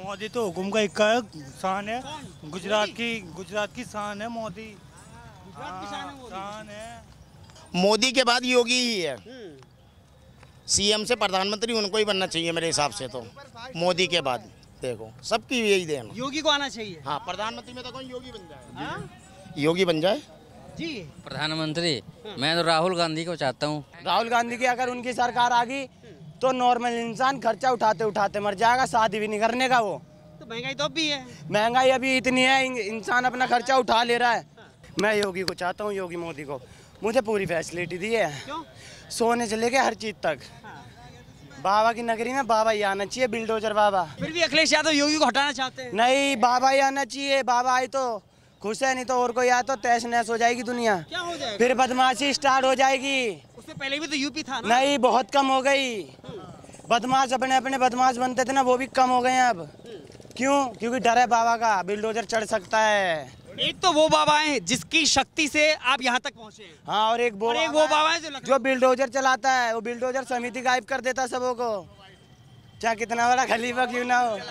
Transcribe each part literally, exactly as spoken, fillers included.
मोदी तो हुकुम का इक्का शान है। गुजरात की गुजरात की शान है मोदी। गुजरात की शान है मोदी। शान है। मोदी के बाद योगी ही है। सीएम से प्रधानमंत्री उनको ही बनना चाहिए मेरे हिसाब से। तो मोदी के बाद देखो सबकी यही देन। योगी को आना चाहिए। हाँ, प्रधानमंत्री में तो कौन योगी बन जाए। हाँ? योगी बन जाए जी। प्रधानमंत्री मैं तो राहुल गांधी को चाहता हूँ। राहुल गांधी की अगर उनकी सरकार आ गई तो नॉर्मल इंसान खर्चा उठाते उठाते मर जाएगा, शादी भी नहीं करने का वो। तो महंगाई तो अब भी है। महंगाई अभी इतनी है, इंसान अपना खर्चा उठा ले रहा है। मैं योगी को चाहता हूँ, योगी मोदी को। मुझे पूरी फैसिलिटी दी है, क्यों? सोने से लेके हर चीज तक। बाबा की नगरी में बाबा ही आना चाहिए, बिल्डोजर बाबा। फिर भी अखिलेश यादव योगी को हटाना चाहते हैं। नहीं, बाबा ही आना चाहिए। बाबा आए तो खुश है, नहीं तो और कोई आया तो तहस नहस हो जाएगी दुनिया। क्या हो जाएगा? फिर बदमाशी स्टार्ट हो जाएगी। उससे पहले भी तो यूपी था ना। नहीं, बहुत कम हो गई। बदमाश अपने अपने बदमाश बनते थे ना, वो भी कम हो गए हैं अब। क्यों? क्योंकि डर है बाबा का, बिल्डोजर चढ़ सकता है। एक तो वो बाबा हैं जिसकी शक्ति से आप यहाँ तक पहुँचे हैं। हाँ, और एक वो और एक वो बाबा है जो लखनऊ- जो बिल्डोजर चलाता है। वो बिल्डोजर समिति गायब कर देता सबों को, चाहे कितना बड़ा खलीफा क्यों ना हो।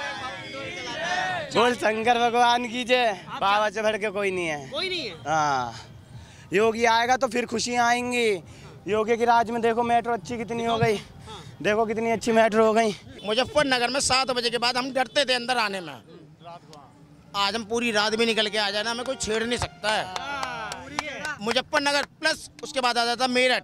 बोल शंकर भगवान की जय। बाबा से बढ़ के कोई नहीं है। कोई नहीं है। हाँ, योगी आएगा तो फिर खुशियाँ आएंगी। योगी के राज में देखो मेट्रो अच्छी कितनी हो गई, देखो कितनी अच्छी मेट्रो हो गई। मुजफ्फरनगर में सात बजे के बाद हम डरते थे अंदर आने में। आज हम पूरी रात भी निकल के आ जाए ना, हमें कोई छेड़ नहीं सकता है। मुजफ्फरनगर प्लस उसके बाद आ जाता मेरठ।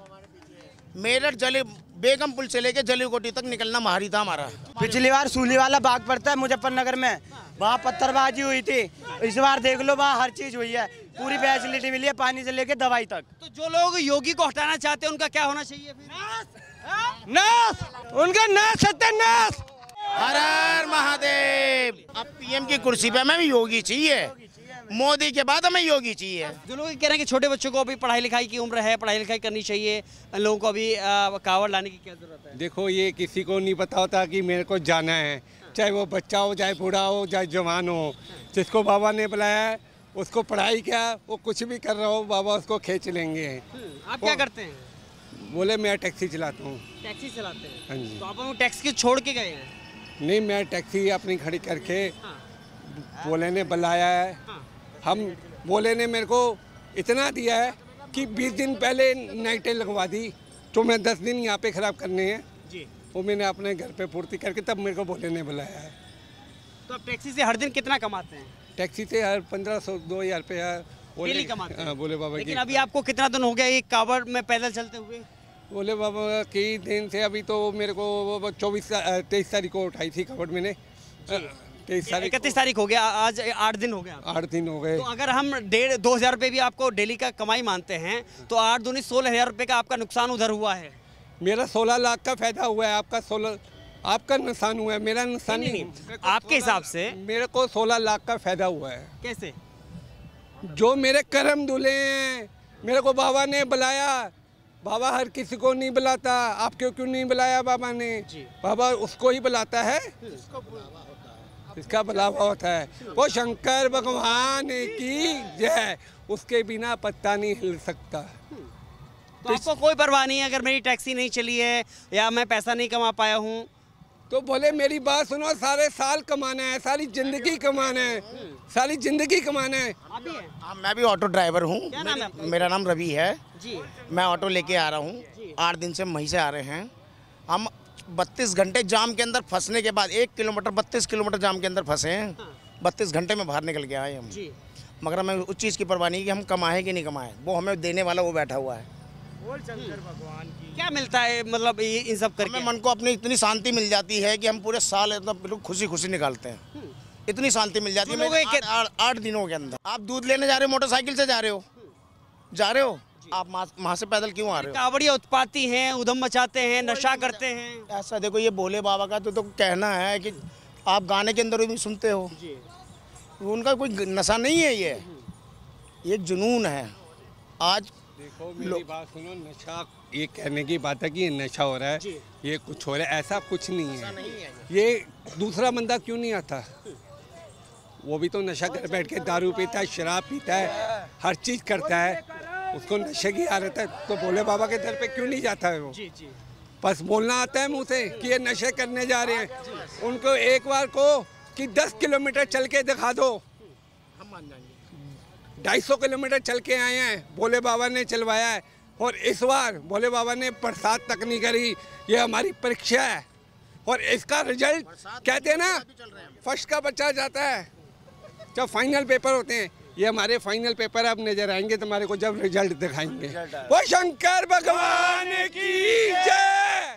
मेरठ जली बेगम पुल से लेके जलीकोटी तक निकलना मारी था हमारा। पिछली बार सूली वाला बाग पड़ता है मुजफ्फरनगर में, वहाँ पत्थरबाजी हुई थी। इस बार देख लो, वहाँ हर चीज हुई है, पूरी फैसिलिटी मिली है, पानी से लेके दवाई तक। तो जो लोग योगी को हटाना चाहते हैं उनका क्या होना चाहिए फिर? नाश, उनका नाश सत्यानाश। हर हर महादेव। अब पीएम की कुर्सी पे हमें योगी चाहिए, मोदी के बाद हमें योगी चाहिए। जो लोग कह रहे हैं कि छोटे बच्चों को अभी पढ़ाई लिखाई की उम्र है, पढ़ाई लिखाई करनी चाहिए, लोगों को अभी कावड़ लाने की क्या जरूरत है? देखो, ये किसी को नहीं पता होता कि मेरे को जाना है, चाहे वो बच्चा हो, चाहे बूढ़ा हो, चाहे जवान हो। जिसको बाबा ने बुलाया है उसको पढ़ाई क्या, वो कुछ भी कर रहा हो, बाबा उसको खींच लेंगे। आप क्या करते हैं? बोले मैं टैक्सी चलाता हूँ। टैक्सी चलाते हैं? हाँ जी। तो आप वो टैक्सी छोड़ के गए हैं? नहीं, मैं टैक्सी अपनी खड़ी करके हाँ। बोले ने बुलाया है। हाँ। हम बोले ने मेरे को इतना दिया है कि बीस दिन पहले नाइटें लगवा दी, तो मैं दस दिन यहाँ पे ख़राब करने हैं जी। वो मैंने अपने घर पे पूर्ति करके तब मेरे को बोले ने बुलाया है। तो आप टैक्सी से हर दिन कितना कमाते हैं? टैक्सी से हर पंद्रह सौ दो हज़ार रुपया डेली कमाते हैं? हाँ, बोले बाबा लेकिन की। अभी आपको कितना दिन हो गया ये कावड़ में पैदल चलते हुए? बोले बाबा की दिन से अभी तो मेरे को चौबीस तेईस तारीख को उठाई थी खबर मैंने। तेईस तारीख इकतीस तारीख हो गया, आज आठ दिन हो गया। आठ दिन हो गए। तो अगर हम डेढ़ दो हजार रुपये भी आपको डेली का कमाई मानते हैं तो आठ दूनी सोलह हजार रुपये का आपका नुकसान उधर हुआ है। मेरा सोलह लाख का फायदा हुआ है, आपका सोलह आपका नुकसान हुआ है, मेरा नुकसान नहीं, नहीं, नहीं, आपके हिसाब से मेरे को सोलह लाख का फायदा हुआ है। कैसे? जो मेरे कर्म धुले हैं, मेरे को बाबा ने बुलाया। बाबा हर किसी को नहीं बुलाता, आपको क्यों नहीं बुलाया बाबा ने? बाबा उसको ही बुलाता है इसका बुलावा होता है। वो शंकर भगवान की जय, उसके बिना पत्ता नहीं हिल सकता। तो आपको कोई परवाह नहीं है अगर मेरी टैक्सी नहीं चली है या मैं पैसा नहीं कमा पाया हूँ? तो बोले मेरी बात सुनो, सारे साल कमाना है, सारी जिंदगी कमाना है, सारी जिंदगी कमाना है। अभी है? हाँ, मैं भी ऑटो ड्राइवर हूँ। क्या नाम है आपका? मेरा नाम रवि है जी। मैं ऑटो लेके आ रहा हूँ। आठ दिन से वहीं से आ रहे हैं हम। बत्तीस घंटे जाम के अंदर फंसने के बाद एक किलोमीटर बत्तीस किलोमीटर जाम के अंदर फंसे हैं। बत्तीस घंटे में बाहर निकल के आए हम। जी। मगर हमें उस चीज़ की परवाह नहीं कि हम कमाएं कि नहीं कमाएं, वो हमें देने वाला वो बैठा हुआ है। क्या मिलता है मतलब ये इन सब करके? हमें मन को अपनी इतनी शांति मिल जाती है कि हम पूरे साल एकदम बिल्कुल खुशी खुशी निकालते हैं। इतनी शांति मिल जाती है लोग मेरे एक- आठ- आठ आठ दिनों के अंदर। आप दूध लेने जा रहे हो, मोटरसाइकिल से जा रहे हो जा रहे हो आप वहाँ से पैदल क्यों आ रहे हो? कावड़िया उत्पाती हैं, उधम मचाते हैं, नशा करते हैं। ऐसा देखो, ये भोले बाबा का तो, तो कहना है कि आप गाने के अंदर भी सुनते हो, उनका कोई नशा नहीं है, ये ये एक जुनून है। आज देखो मेरी बात सुनो, नशा ये कहने की बात है कि ये नशा हो रहा है, ये कुछ हो रहा है, ऐसा कुछ नहीं है। ये दूसरा बंदा क्यों नहीं आता? वो भी तो नशा कर बैठ के दारू पीता है, शराब पीता है, हर चीज़ करता है, उसको नशे की आदत है, तो भोले बाबा के दर पे क्यों नहीं जाता है वो? जी जी। बस बोलना आता है मुंह से कि ये नशे करने जा रहे हैं। उनको एक बार को कि दस किलोमीटर चल के दिखा दो, हम मान जाएंगे। ढाई सौ किलोमीटर चल के आए हैं, भोले बाबा ने चलवाया है। और इस बार भोले बाबा ने बरसात तक नहीं करी। ये हमारी परीक्षा है और इसका रिजल्ट कहते हैं ना, फर्स्ट का बच्चा जाता है जब फाइनल पेपर होते हैं। ये हमारे फाइनल पेपर अब नजर आएंगे तुम्हारे को जब रिजल्ट दिखाएंगे। वो शंकर भगवान की जय।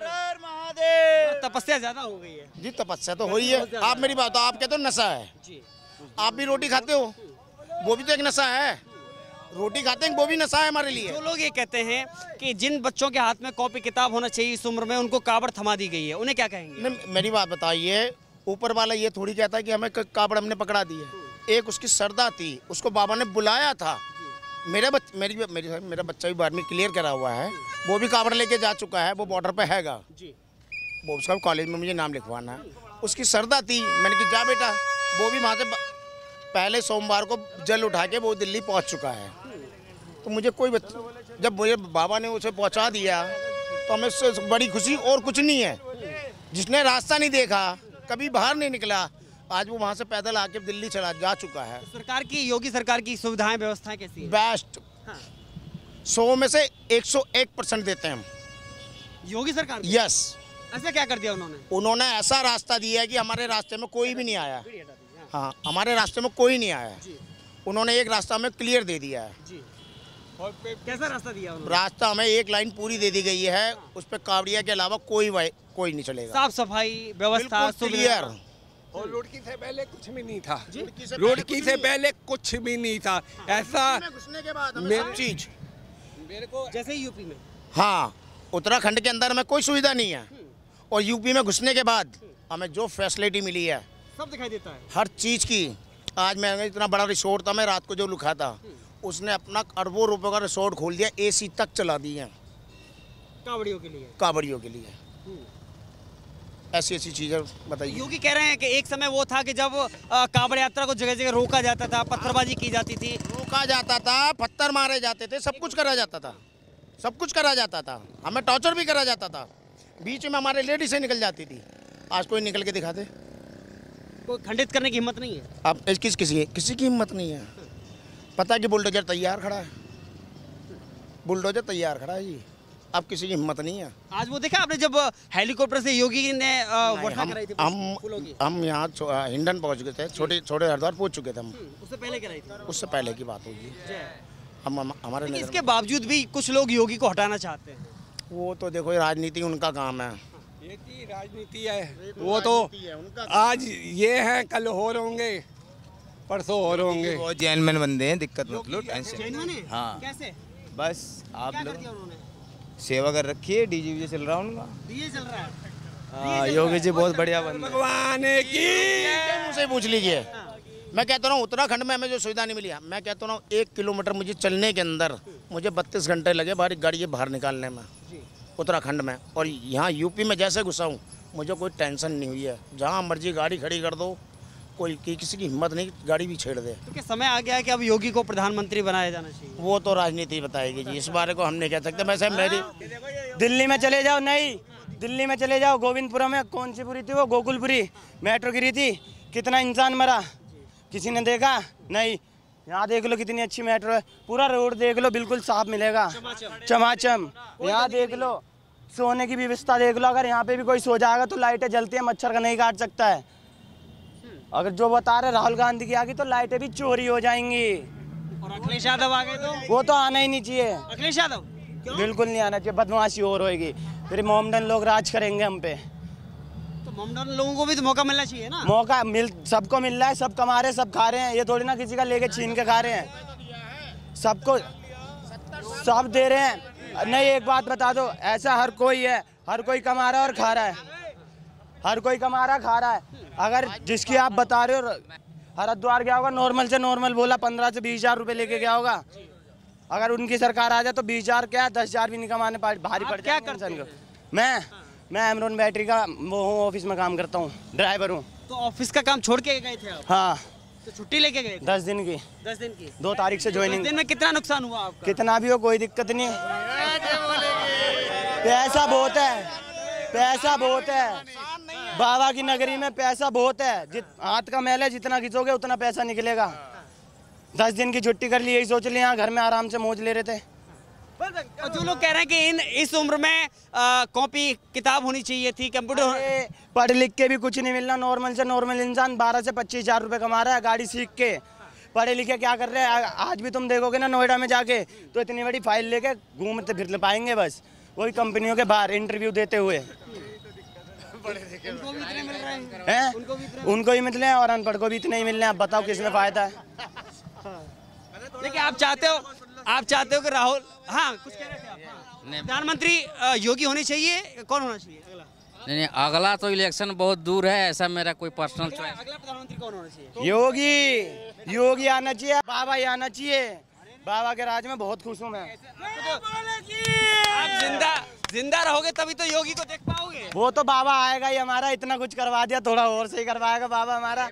तपस्या ज्यादा हो गई है जी, तपस्या तो हुई है। आप मेरी बात, आप कहते हो नशा है जी। आप भी रोटी खाते हो, वो भी तो एक नशा है। रोटी खाते हैं वो भी नशा है हमारे लिए। जो लोग ये कहते हैं कि जिन बच्चों के हाथ में कॉपी किताब होना चाहिए इस उम्र में, उनको कावड़ थमा दी गई है, उन्हें क्या कहेंगे? नहीं, मेरी बात बताइए, ऊपर वाला ये थोड़ी कहता है कि हमें क- कावड़ हमने पकड़ा दी है। एक उसकी सरदा थी, उसको बाबा ने बुलाया था। मेरा बच, मेरी मेरी मेरा बच्चा भी बारहवीं क्लियर करा हुआ है, वो भी कावड़ लेके जा चुका है, वो बॉर्डर पे हैगा जी। वो उसका कॉलेज में मुझे नाम लिखवाना है। उसकी सरदा थी, मैंने कि जा बेटा। वो भी वहाँ से ब- पहले सोमवार को जल उठा के वो दिल्ली पहुँच चुका है। तो मुझे कोई बच्चा, जब मुझे बाबा ने उसे पहुँचा दिया तो हमें उससे बड़ी खुशी और कुछ नहीं है। जिसने रास्ता नहीं देखा, कभी बाहर नहीं निकला, आज वो वहाँ से पैदल आके दिल्ली चला जा चुका है। सरकार की, योगी सरकार की सुविधाएं व्यवस्थाएं कैसी है? बेस्ट। सौ में से एक सौ एक परसेंट देते हैं हम। योगी सरकार को? यस। ऐसा क्या कर दिया उन्होंने? उन्होंने ऐसा रास्ता दिया है कि हमारे रास्ते में कोई भी नहीं आया। हाँ, हमारे रास्ते में कोई नहीं आया। उन्होंने एक रास्ता हमें क्लियर दे दिया है। जी। कैसा रास्ता दिया उन्होंने? रास्ता हमें एक लाइन पूरी दे दी गई है, उस पर कावड़िया के अलावा कोई वाई- कोई नहीं चलेगा। साफ सफाई व्यवस्था, बिल्कुल क्लियर। और लुढ़की से पहले कुछ भी नहीं था। लुढ़की से लुढ़की से पहले कुछ भी नहीं था। ऐसा घुसने के बाद हमें मेरे- सब चीज। मेरे को जैसे यूपी में। हाँ, उत्तराखंड के अंदर में कोई सुविधा नहीं है, और यूपी में घुसने के बाद हमें जो फैसिलिटी मिली है सब दिखाई देता है। हर चीज़ की। आज मैं, इतना बड़ा रिसोर्ट था, मैं रात को जो लिखा था, उसने अपना अरबों रुपए का रिसोर्ट खोल दिया, एसी तक चला दी है कावड़ियों के लिए। कावड़ियों के लिए। ऐसी ऐसी चीज़ें बताइए। योगी कह रहे हैं कि एक समय वो था कि जब अ, कावड़ यात्रा को जगह जगह रोका जाता था, पत्थरबाजी की जाती थी। रोका जाता था, पत्थर मारे जाते थे, सब कुछ करा जाता था, सब कुछ करा जाता था। हमें टॉर्चर भी करा जाता था, बीच में हमारे लेडीज से निकल जाती थी। आज कोई निकल के दिखा दे? कोई खंडित करने की हिम्मत नहीं है। अब इस किस किसी किसी की हिम्मत नहीं है। पता है कि बुलडोजर तैयार खड़ा है, बुलडोजर तैयार खड़ा है जी। अब किसी की हिम्मत नहीं है। आज वो देखा आपने जब हेलीकॉप्टर से योगी ने अ, वर्षा हम कराई थी हम फूलों की? हम यहाँ छो- हिंडन पहुँच गए थे, छोटे छोटे हरिद्वार पहुँच चुके थे हम। उससे पहले कराई थी। उससे पहले की बात होगी। हम हम- हमारे लेकिन नज़र इसके बावजूद भी कुछ लोग योगी को हटाना चाहते हैं। में- वो तो देखो, राजनीति उनका काम है। ये की राजनीति है, वो तो आज ये हैं, कल और होंगे, परसों और होंगे। बहुत जेनमैन बंदे हैं, दिक्कत मत लो, टेंशन। जेन्युइन है? हाँ। कैसे? बस आप क्या कर लोग दिया उन्होंने? सेवा कर रखी है, डीजे वीजे चल रहा है उनका। डीजे चल रहा है। हाँ, योगी जी बहुत बढ़िया बंदे हैं। भगवान की मुझसे पूछ लीजिए। मैं कहता हूँ उत्तराखंड में हमें जो सुविधा नहीं मिली है, मैं कहता हूँ एक किलोमीटर मुझे चलने के अंदर मुझे बत्तीस घंटे लगे बाहर गाड़ी बाहर निकालने में उत्तराखंड में। और यहाँ यूपी में जैसे घुसा हूँ, मुझे कोई टेंशन नहीं हुई है। जहाँ मर्जी गाड़ी खड़ी कर दो, कोई की, किसी की हिम्मत नहीं, गाड़ी भी छेड़ दे। तो क्या समय आ गया है कि अब योगी को प्रधानमंत्री बनाया जाना चाहिए? वो तो राजनीति बताएगी जी, इस बारे को हम नहीं कह सकते। वैसे मेरी दिल्ली में चले जाओ, नहीं दिल्ली में चले जाओ, गोविंदपुरम में कौन सी पुरी थी वो, गोकुलपुरी मेट्रो गिरी थी, कितना इंसान मरा, किसी ने देखा? नहीं। यहाँ देख लो कितनी अच्छी मेट्रो है, पूरा रोड देख लो बिल्कुल साफ मिलेगा, चमाचम। यहाँ देख लो, सोने की व्यवस्था देख लो। अगर यहाँ पे भी कोई सो जाएगा तो लाइटें जलती है, मच्छर का नहीं काट सकता है। अगर जो बता रहे राहुल गांधी की आ गई तो लाइटें भी चोरी हो जाएंगी। और अखिलेश यादव आ गए तो? वो तो आना ही नहीं चाहिए, अखिलेश यादव क्यों? बिल्कुल नहीं आना चाहिए, बदमाशी और होएगी, फिर मोमडन लोग राज करेंगे हम पे। तो मोमडन लोगों को भी तो मौका मिलना चाहिए ना। मौका मिल सबको मिल रहा है, सब कमा रहे हैं, सब खा रहे हैं। ये थोड़ी ना किसी का लेके छीन के खा रहे हैं, सबको सब दे रहे हैं। नहीं, एक बात बता दो, ऐसा हर कोई है, हर कोई कमा रहा है और खा रहा है, हर कोई कमा रहा है खा रहा है। अगर जिसकी आप बता रहे हो हरिद्वार गया होगा, नॉर्मल से नॉर्मल बोला पंद्रह से बीस हजार रुपये लेके गया होगा। अगर उनकी सरकार आ जाए तो बीस हजार क्या दस हजार भी नहीं कमाने भारी पड़ क्या जाए इंसान को। मैं मैं एमरॉन बैटरी का वो हूँ, ऑफिस में काम करता हूँ, ड्राइवर हूँ। तो ऑफिस का काम छोड़ के गए थे आप? हाँ, तो छुट्टी लेके गए थे? दस दिन की, दस दिन की। दो तारीख से दस ज्वाइनिंग। दिन में कितना नुकसान हुआ आपका? कितना भी हो कोई दिक्कत नहीं है। पैसा बहुत है, पैसा बहुत है बाबा की नगरी में, पैसा बहुत है। जित हाथ का मैल है, जितना खींचोगे उतना पैसा निकलेगा। दस दिन की छुट्टी कर ली, यही सोच लिया घर में आराम से मौज ले रहे थे। और जो लोग कह रहे हैं कि इन इस उम्र में आ, कॉपी किताब होनी चाहिए थी, कंप्यूटर। पढ़ लिख के भी कुछ नहीं मिलना। नॉर्मल से नॉर्मल इंसान बारह से पच्चीस हजार रुपए कमा रहा है गाड़ी सीख के। पढ़े लिखे क्या कर रहे हैं? आज भी तुम देखोगे ना नोएडा में जाके, तो इतनी बड़ी फाइल लेके घूमते फिर पाएंगे बस, वही कंपनियों के बाहर इंटरव्यू देते हुए। उनको भी इतने मिल रहे हैं, हैं? उनको भी इतने। उनको ही मिल रहे हैं और अनपढ़ को भी इतने ही मिल रहे हैं। अब बताओ किसमें फायदा है? लेकिन आप चाहते हो आप चाहते हो कि राहुल, हाँ कुछ कह रहे थे आप? हाँ। प्रधानमंत्री अ, योगी होनी चाहिए, कौन होना चाहिए अगला? नहीं नहीं, अगला तो इलेक्शन बहुत दूर है, ऐसा मेरा कोई पर्सनल चॉइस। अगला प्रधानमंत्री कौन होना चाहिए? योगी, योगी आना चाहिए, बाबा ही आना चाहिए। बाबा के राज में बहुत खुश हूँ मैं। आप जिंदा जिंदा रहोगे तभी तो योगी को देख पाओगे। वो तो बाबा आएगा ही, हमारा इतना कुछ करवा दिया, थोड़ा और सही करवाएगा बाबा हमारा।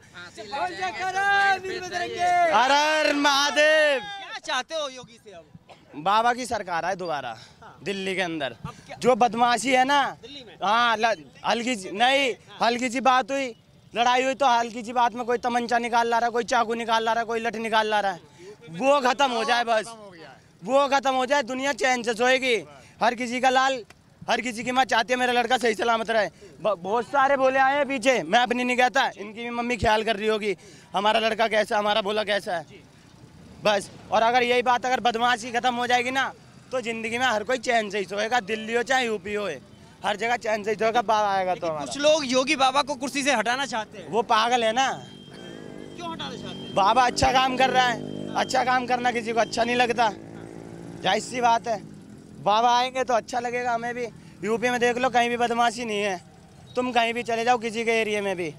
हर हर महादेव। क्या चाहते हो योगी से अब? बाबा की सरकार है दोबारा दिल्ली के अंदर। जो बदमाशी है ना, हाँ हल्की सी नहीं, हल्की सी बात हुई, लड़ाई हुई, तो हल्की सी बात में कोई तमंचा निकाल ला रहा है, कोई चाकू निकाल ला रहा है, कोई लठ निकाल ला रहा है। वो खत्म हो जाए बस, वो खत्म हो जाए, दुनिया चैन से सोएगी। हर किसी का लाल, हर किसी की माँ चाहती है मेरा लड़का सही सलामत रहे। बहुत सारे बोले आए हैं पीछे, मैं अपनी नहीं कहता, इनकी भी मम्मी ख्याल कर रही होगी हमारा लड़का कैसा, हमारा बोला कैसा है बस। और अगर यही बात अगर बदमाशी खत्म हो जाएगी ना, तो जिंदगी में हर कोई चैन से ही सोएगा, दिल्ली हो चाहे यूपी हो, हर जगह चैन से ही सोएगा। बाबा आएगा तो हमारा। कुछ लोग योगी बाबा को कुर्सी से हटाना चाहते हैं। वो पागल है ना, क्यों हटाना चाहते हैं? बाबा अच्छा काम कर रहा है, अच्छा काम करना किसी को अच्छा नहीं लगता, जाहिर सी बात है। बाबा आएंगे तो अच्छा लगेगा हमें भी। यूपी में देख लो, कहीं भी बदमाशी नहीं है। तुम कहीं भी चले जाओ, किसी के एरिया में भी,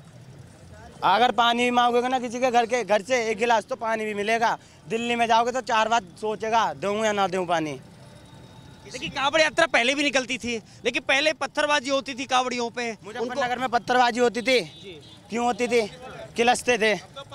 अगर पानी मांगोगे ना किसी के घर के घर से एक गिलास, तो पानी भी मिलेगा। दिल्ली में जाओगे तो चार बार सोचेगा दूं या ना दूं पानी। लेकिन कांवड़ यात्रा पहले भी निकलती थी, लेकिन पहले पत्थरबाजी होती थी कांवड़ियों पे। मुजफ्फरनगर में पत्थरबाजी होती थी, क्यों होती थी? किलसते थे।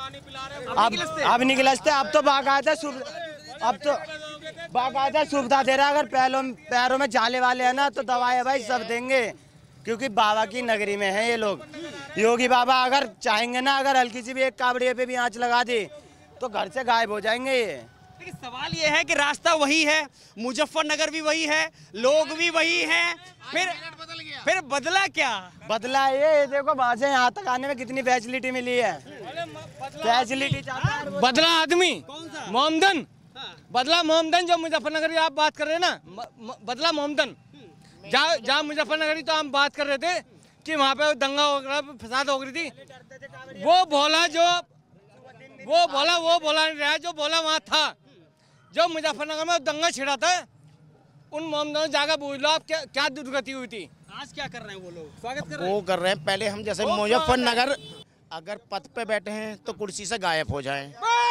अब अब नहीं किलसते, अब तो बाकायदा अब तो बाकायदा सुविधा दे रहा है। अगर पैरों पैरों में जाले वाले हैं ना, तो दवाई भाई सब देंगे, क्योंकि बाबा की नगरी में है ये लोग। योगी बाबा अगर चाहेंगे ना, अगर हल्की सी भी एक कावड़िए पे भी आंच लगा दी, तो घर से गायब हो जाएंगे ये। लेकिन सवाल ये है कि रास्ता वही है, मुजफ्फरनगर भी वही है, लोग भी वही हैं, फिर फिर बदला क्या? बदला ये देखो, वहाँ से यहाँ तक आने में कितनी फैसिलिटी मिली है। फैसिलिटी बदला आदमी मोहम्मदन, बदला मोहम्मदन जो मुजफ्फरनगर की आप बात कर रहे हैं ना, बदला मोहम्मदन। जहाँ जहाँ मुजफ्फरनगर की तो हम बात कर रहे थे कि वहाँ पे दंगा हो रहा, फसाद हो रही थी, वो बोला जो वो बोला वो बोला नहीं रहा, जो बोला वहाँ था। जो मुजफ्फरनगर में दंगा छिड़ा था, उन मोहम्मदों जाकर पूछ लो आप क्या क्या दुर्गति हुई थी। आज क्या कर रहे हैं वो लोग? स्वागत कर रहे वो कर रहे हैं। पहले हम जैसे मुजफ्फरनगर अगर पद पे बैठे हैं तो कुर्सी से गायब हो जाएं,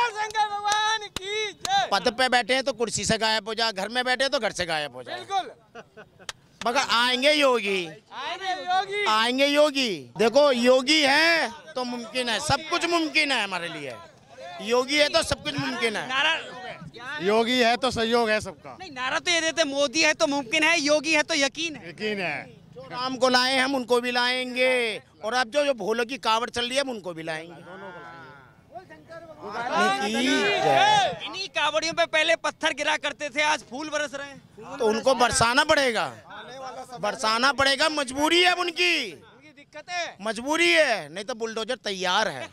भगवान की जय। पद पे बैठे हैं तो कुर्सी से गायब हो जाए, घर में बैठे हैं तो घर से गायब हो जाए। बिल्कुल, मगर आएंगे योगी, आएंगे योगी, आएंगे योगी। देखो योगी है तो मुमकिन है, सब कुछ मुमकिन है हमारे लिए। योगी है तो सब कुछ मुमकिन है। नारा योगी है तो सहयोग है सबका। नहीं, नारा तो ये देते, मोदी है तो मुमकिन है, योगी है तो यकीन है। यकीन है। जो राम को लाए हम उनको भी लाएंगे, और अब जो जो भोलों की कावड़ चल रही है हम उनको भी लाएंगे। इन्हीं कावड़ियों पे पहले पत्थर गिरा करते थे, आज फूल बरस रहे हैं। तो उनको बरसाना पड़ेगा, बरसाना पड़ेगा, मजबूरी है उनकी, दिक्कत है, मजबूरी है, नहीं तो बुलडोजर तैयार है।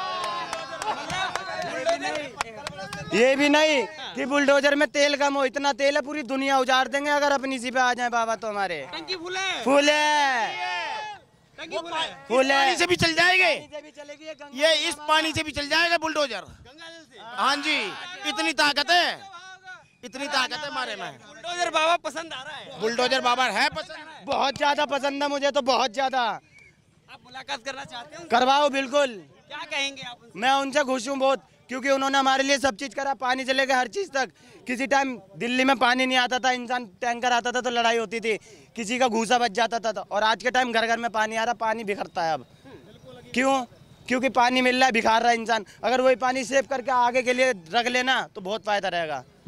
ये भी नहीं कि बुलडोजर में तेल कम हो, इतना तेल है पूरी दुनिया उजाड़ देंगे अगर अपनी सी पे आ जाए बाबा तो हमारे। टंकी फूल है, फूल है, टंकी फूल है। फूल है। पानी से भी चल जाएंगे, चलेगी ये इस पानी से भी चल जाएगा बुलडोजर। हाँ जी, इतनी ताकत है, इतनी ताकत है हमारे में। बुलडोजर बाबा पसंद आ रहा है, बुलडोजर बाबा है पसंद, बहुत ज्यादा पसंद है मुझे तो, बहुत ज्यादा। आप मुलाकात करना चाहते हो? करवाओ बिल्कुल। क्या कहेंगे आप उनसे? मैं उनसे खुश हूँ बहुत, क्योंकि उन्होंने हमारे लिए सब चीज करा, पानी से लेकर हर चीज तक। किसी टाइम दिल्ली में पानी नहीं आता था, इंसान टैंकर आता था तो लड़ाई होती थी, किसी का घूसा बच जाता था, और आज के टाइम घर घर में पानी आ रहा, पानी बिखरता है अब। क्यों? क्योंकि पानी मिल रहा है, बिखार रहा है इंसान। अगर वही पानी सेव करके आगे के लिए रख लेना तो बहुत फायदा रहेगा।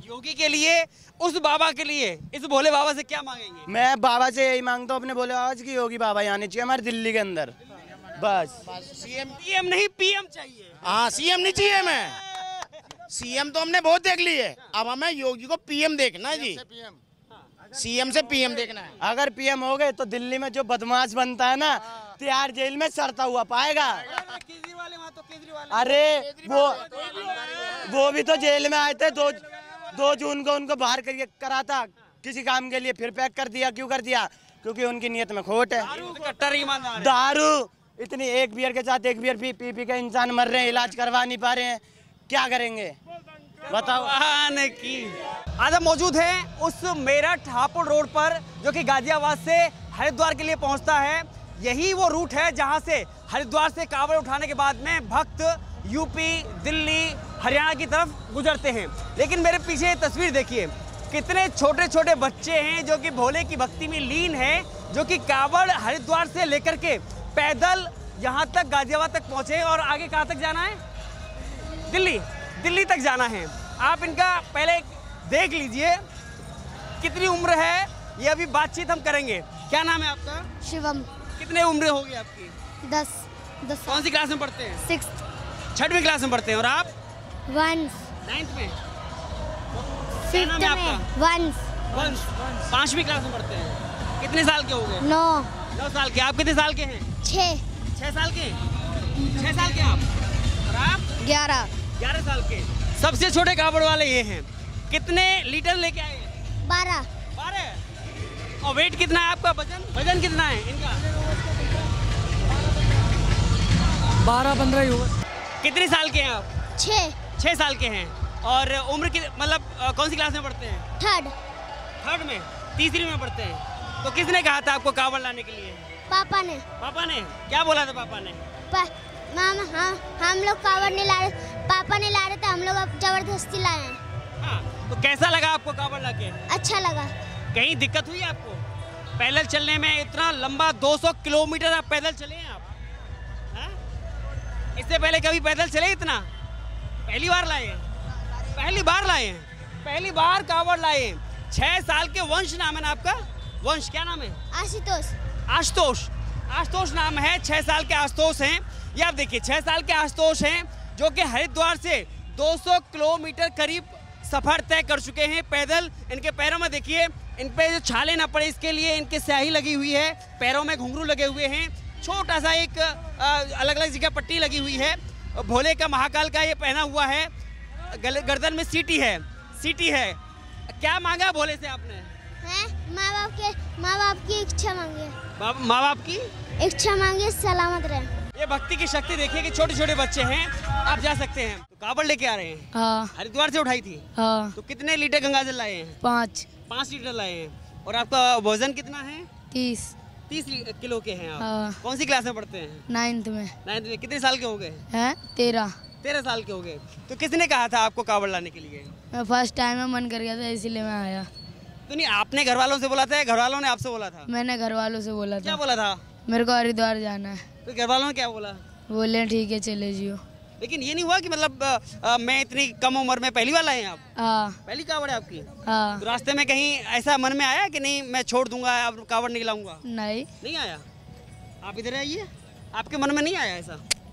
योगी के लिए, उस बाबा के लिए, इस भोले बाबा से क्या मांगेंगे? मैं बाबा से यही मांगता हूँ अपने भोले बाबा से कि योगी बाबा आने चाहिए हमारे दिल्ली के अंदर, बस। सीएम पीएम नहीं, पीएम चाहिए। हाँ, सीएम नहीं चाहिए हमें। सीएम तो हमने बहुत देख ली है, अब हमें योगी को पीएम देखना है जी। सीएम से पीएम देखना है। अगर पीएम हो गए तो दिल्ली में जो बदमाश बनता है ना, तिहाड़ जेल में सड़ता हुआ पाएगा। केजरीवाल वहाँ तो केजरीवाल। अरे वो वो भी तो जेल में आए थे, दो दो जून को उनको बाहर करिए करा था किसी काम के लिए, फिर पैक कर दिया। क्यों कर दिया? क्योंकि उनकी नीयत में खोट है। कट्टर ईमानदार। दारू इतनी, एक बियर के साथ एक बियर पी पी पी के इंसान मर रहे हैं, इलाज करवा नहीं पा रहे हैं, क्या करेंगे बताओ। की आज हम मौजूद हैं उस मेरठ हापुड़ रोड पर, जो कि गाजियाबाद से हरिद्वार के लिए पहुंचता है। यही वो रूट है जहां से हरिद्वार से कांवड़ उठाने के बाद में भक्त यूपी, दिल्ली, हरियाणा की तरफ गुजरते हैं। लेकिन मेरे पीछे तस्वीर देखिए, कितने छोटे छोटे बच्चे हैं जो कि भोले की भक्ति में लीन हैं, जो कि कांवड़ हरिद्वार से लेकर के पैदल यहाँ तक गाजियाबाद तक पहुँचे। और आगे कहाँ तक जाना है? दिल्ली, दिल्ली तक जाना है। आप इनका पहले देख लीजिए कितनी उम्र है, ये अभी बातचीत हम करेंगे। क्या नाम है आपका? शिवम। कितने उम्र होगी आपकी? दस दस कौन सी क्लास में पढ़ते हैं? सिक्स। छठवीं क्लास में पढ़ते हैं। और आप? वन। नाइन्थ में। फिफ्थ में। वन। वन। पांचवी क्लास में पढ़ते हैं। कितने साल के हो गए? नौ। नौ साल के। आप कितने साल के हैं? छः। छः साल के? छः साल के आप? और आप? ग्यारह। ग्यारह साल के। सबसे छोटे कावड़ वाले ये हैं। कितने लीटर लेके आए? बारह। बारह। और वेट कितना है आपका? वजन वजन कितना है इनका? बारह पंद्रह ही होगा। कितने साल के हैं आप? छः। छः साल के हैं। और उम्र की मतलब अ, कौन सी क्लास में पढ़ते हैं? थर्ड। थर्ड में? तीसरी में पढ़ते हैं। तो किसने कहा था आपको कावड़ लाने के लिए? पापा ने। पापा ने? क्या बोला था पापा ने? पा, मामा हाँ हम लोग कावड़ नहीं ला रहे, पापा ने ला रहे थे, हम लोग अब जबरदस्ती लाए हैं। हाँ, तो कैसा लगा आपको कावड़ लाके? अच्छा लगा। कहीं दिक्कत हुई आपको? पैदल चलने में इतना लंबा दो सौ किलोमीटर आप पैदल चले हैं आप? हाँ? इससे पहले कभी पैदल चले इतना? पहली बार लाए हैं? पहली बार लाए हैं? पहली बार कावड़ लाए हैं। छह साल के वंश नाम है ना आपका? वंश क्या नाम है? आशुतोष। आशुतोष। आशुतोष नाम है। छह साल के आशुतोष हैं। ये आप देखिए, छह साल के आशुतोष हैं जो कि हरिद्वार से दो सौ किलोमीटर करीब सफर तय कर चुके हैं पैदल। इनके पैरों में देखिए, इन पे जो छाले ना पड़े इसके लिए इनके स्याही लगी हुई है, पैरों में घुंघरू लगे हुए हैं, छोटा सा एक अलग अलग जगह पट्टी लगी हुई है। भोले का, महाकाल का ये पहना हुआ है। गर्दन में सीटी है, सीटी है। क्या मांगा भोले से आपने? हैं? माँ बाप के माँ बाप की इच्छा मांगी। माँ बाप की इच्छा मांगी, सलामत रहे। ये भक्ति की शक्ति देखिए कि छोटे छोटे बच्चे हैं, आप जा सकते हैं। तो कावड़ लेके आ रहे हैं? हाँ। हरिद्वार से उठाई थी? हाँ। तो कितने लीटर गंगाजल लाए हैं? पाँच। पाँच लीटर लाए हैं। और आपका वजन कितना है? तीस। तीस किलो के हैं आप? हाँ। कौन सी क्लास में पढ़ते हैं? नाइन्थ में। नाइन्थ में। कितने साल के हो गए हैं? तेरह। तेरह साल के हो गए। तो किसने कहा था आपको कावड़ लाने के लिए? मैं फर्स्ट टाइम में मन कर गया था, इसीलिए मैं आया। तो नहीं, आपने घर वालों से बोला था या घर वालों ने आपसे बोला था? मैंने घर वालों से बोला था। क्या बोला था? मेरे को हरिद्वार जाना है। तो घर वालों ने क्या बोला? बोले ठीक है चले जियो। लेकिन ये नहीं हुआ कि मतलब आ, आ, मैं इतनी कम उम्र में पहली बार आए हैं आप? हाँ। पहली कावड़ है आपकी? हाँ। तो रास्ते में कहीं ऐसा मन में आया कि नहीं मैं छोड़ दूंगा, अब कावड़ नहीं लाऊंगा? नहीं। नहीं आया? आप इधर आइए। आपके मन में नहीं आया ऐसा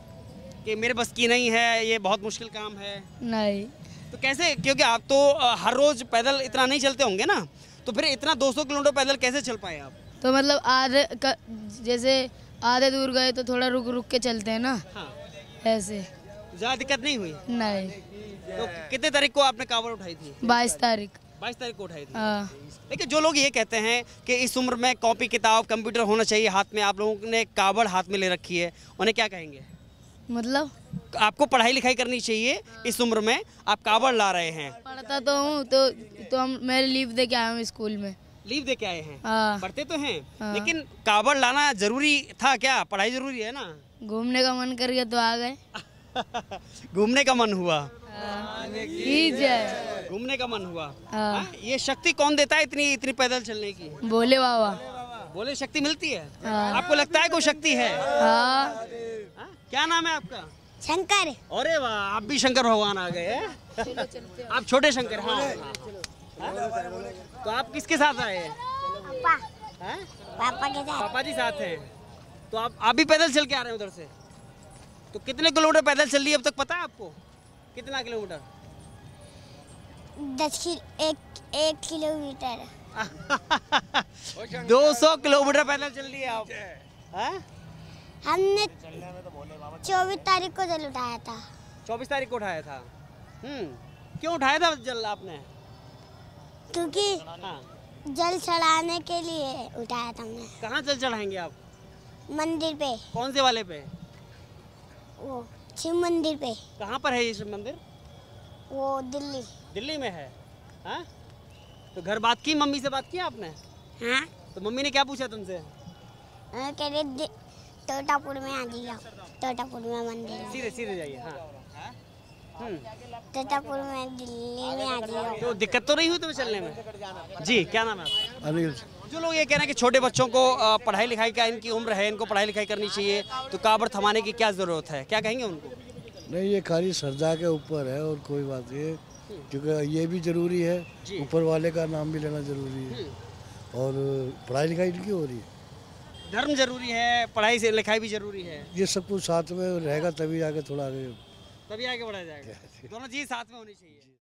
कि मेरे बस की नहीं है, ये बहुत मुश्किल काम है? नहीं। तो कैसे? क्योंकि आप तो आ, हर रोज पैदल इतना नहीं चलते होंगे ना, तो फिर इतना दो सौ किलोमीटर पैदल कैसे चल पाए आप? तो मतलब आधे जैसे आधे दूर गए तो थोड़ा रुक रुक के चलते हैं ना। हाँ। ऐसे। ज़्यादा दिक्कत नहीं हुई? नहीं। तो कितने तारीख को आपने कावड़ उठाई थी? बाईस तारीख। बाईस तारीख को उठाई थी। हाँ। लेकिन जो लोग ये कहते हैं कि इस उम्र में कॉपी किताब कंप्यूटर होना चाहिए हाथ में, आप लोगों ने कावड़ हाथ में ले रखी है, उन्हें क्या कहेंगे? मतलब आपको पढ़ाई लिखाई करनी चाहिए इस उम्र में, आप कावड़ ला रहे हैं। पढ़ता तो हूँ, तो तो हम मेरे लीव दे के आया हूँ स्कूल में। लीव दे के आए हैं? हाँ। पढ़ते तो हैं। हाँ। लेकिन कावड़ लाना जरूरी था क्या? पढ़ाई जरूरी है ना? घूमने का मन कर गया तो आ गए। घूमने का मन हुआ? घूमने का मन हुआ। हाँ। हाँ? ये शक्ति कौन देता है इतनी इतनी पैदल चलने की? भोले बाबा। भोले शक्ति मिलती है? हाँ। आपको लगता है कोई शक्ति है? हाँ। हाँ? क्या नाम है आपका? शंकर। अरे वाह, आप भी शंकर भगवान आ गए हैं। आप छोटे शंकर। हाँ, हाँ। तो आप किसके साथ आए हैं? पापा हैं? पापा के साथ पापा जी साथ हैं। तो आप आप भी पैदल चल के आ रहे हैं उधर से? तो कितने किलोमीटर पैदल चल लिए अब तक पता है आपको? कितना किलोमीटर? दस किल एक एक किलोमीटर दो सौ किलोमीटर पैदल चल लिए आप हैं? हमने चौबीस तारीख को जल उठाया था। चौबीस तारीख को उठाया था। हम्म क्यों उठाया था जल आपने? क्योंकि हाँ। जल चढ़ाने के लिए उठाया था हमने। कहाँ जल चढ़ाएंगे आप? मंदिर पे। कौन से वाले पे? वो शिव मंदिर पे। कहाँ पर है ये शिव मंदिर? वो दिल्ली। दिल्ली में है। हाँ? तो घर बात की, मम्मी से बात की आपने? हाँ। तो मम्मी ने क्या पूछा तुमसे? कह रहे तोतापुर में आ जाइए, तोतापुर में मंदिर है। सीधे सीधे जाइए। हाँ। हम्म तोतापुर में दिल्ली में आ जाइए। तो दिक्कत तो नहीं हुई तुम्हें चलने में? जी क्या नाम है आपका? अनिल। जो लोग ये कह रहे हैं कि छोटे बच्चों को अ, पढ़ाई लिखाई का इनकी उम्र है, इनको पढ़ाई लिखाई करनी चाहिए, तो कावड़ थमाने की क्या जरूरत है, क्या कहेंगे उनको? नहीं, ये खाली श्रद्धा के ऊपर है और कोई बात नहीं है, क्योंकि ये भी जरूरी है, ऊपर वाले का नाम भी लेना जरूरी है और पढ़ाई लिखाई इनकी हो रही है। धर्म जरूरी है, पढ़ाई से लिखाई भी जरूरी है, ये सब कुछ साथ में रहेगा तभी आगे थोड़ा आगे तभी आगे बढ़ा जाएगा। दोनों चीज साथ में होनी चाहिए।